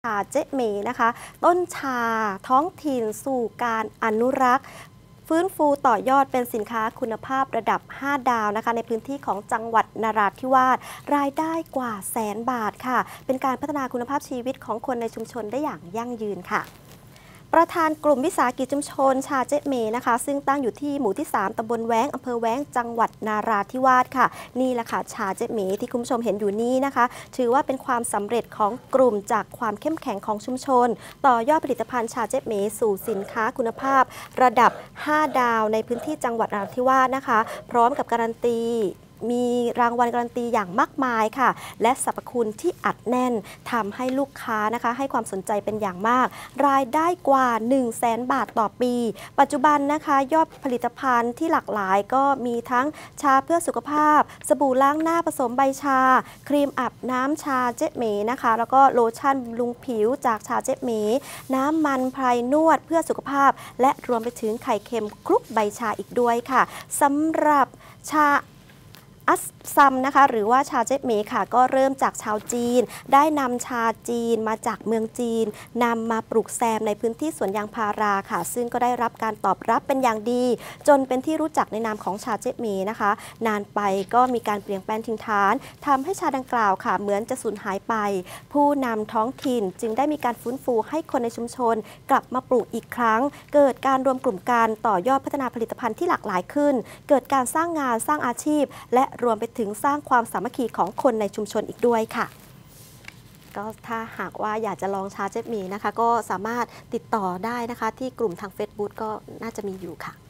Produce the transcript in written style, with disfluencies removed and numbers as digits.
ชาเจ๊เมนะคะต้นชาท้องถิ่นสู่การอนุรักษ์ฟื้นฟูต่อยอดเป็นสินค้าคุณภาพระดับ 5 ดาวนะคะในพื้นที่ของจังหวัดนราธิวาสรายได้กว่า100,000 บาทค่ะเป็นการพัฒนาคุณภาพชีวิตของคนในชุมชนได้อย่างยั่งยืนค่ะประธานกลุ่มวิสาหกิจชุมชนชาเจ๊เมนะคะซึ่งตั้งอยู่ที่หมู่ที่ 3 ตำบลแว้งอำเภอแว้งจังหวัดนาราธิวาสค่ะนี่แหละค่ะชาเจ๊เมที่คุณผู้ชมเห็นอยู่นี้นะคะถือว่าเป็นความสำเร็จของกลุ่มจากความเข้มแข็งของชุมชนต่อยอดผลิตภัณฑ์ชาเจ๊เมสู่สินค้าคุณภาพระดับ 5 ดาวในพื้นที่จังหวัดนราธิวาสนะคะพร้อมกับการันตีมีรางวัลการันตีอย่างมากมายค่ะและสรรพคุณที่อัดแน่นทำให้ลูกค้านะคะให้ความสนใจเป็นอย่างมากรายได้กว่า 100,000 บาทต่อปีปัจจุบันนะคะยอดผลิตภัณฑ์ที่หลากหลายก็มีทั้งชาเพื่อสุขภาพสบู่ล้างหน้าผสมใบชาครีมอาบน้ำชาเจ๊เมนะคะแล้วก็โลชั่นบำรุงผิวจากชาเจ๊เมน้ำมันไพรนวดเพื่อสุขภาพและรวมไปถึงไข่เค็มคลุกใบชาอีกด้วยค่ะสำหรับชาอัสซัมนะคะหรือว่าชาเจ๊เมค่ะก็เริ่มจากชาวจีนได้นำชาจีนมาจากเมืองจีนนำมาปลูกแซมในพื้นที่สวนยางพาราค่ะซึ่งก็ได้รับการตอบรับเป็นอย่างดีจนเป็นที่รู้จักในนามของชาเจ๊เมนะคะนานไปก็มีการเปลี่ยนแปลงถิ่นฐานทำให้ชาดังกล่าวค่ะเหมือนจะสูญหายไปผู้นำท้องถิ่นจึงได้มีการฟื้นฟูให้คนในชุมชนกลับมาปลูกอีกครั้งเกิดการรวมกลุ่มกันต่อยอดพัฒนาผลิตภัณฑ์ที่หลากหลายขึ้นเกิดการสร้างงานสร้างอาชีพและรวมไปถึงสร้างความสามัคคีของคนในชุมชนอีกด้วยค่ะก็ถ้าหากว่าอยากจะลองชาเจ๊เมนะคะก็สามารถติดต่อได้นะคะที่กลุ่มทาง Facebook ก็น่าจะมีอยู่ค่ะ